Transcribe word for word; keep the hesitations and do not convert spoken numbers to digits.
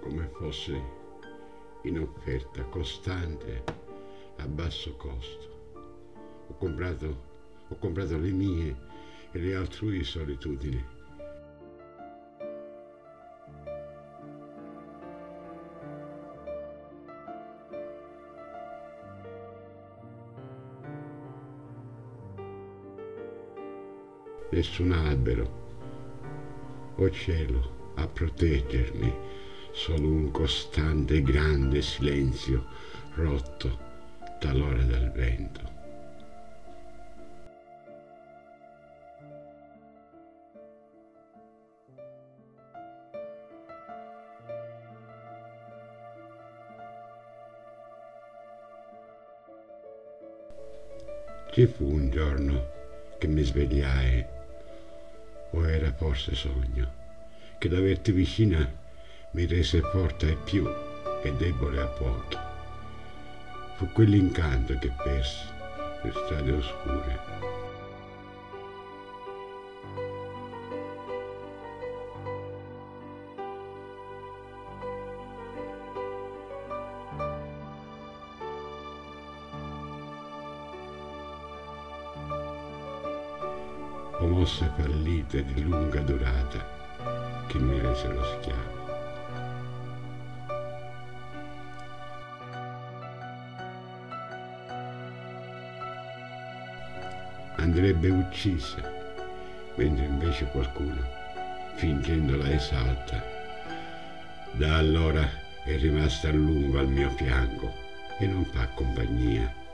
come fosse in offerta costante a basso costo. Ho comprato, ho comprato le mie e le altrui solitudini. Nessun albero o cielo a proteggermi, solo un costante grande silenzio rotto talora dal vento. Ci fu un giorno che mi svegliai, o era forse sogno, che d'averti vicina mi rese forte ai più e debole a pochi. Fu quell'incanto che persi per strade oscure. O mosse fallite di lunga durata che mi resero schiavo. Andrebbe uccisa, mentre invece qualcuno, fingendola esalta, da allora è rimasta a lungo al mio fianco e non fa compagnia.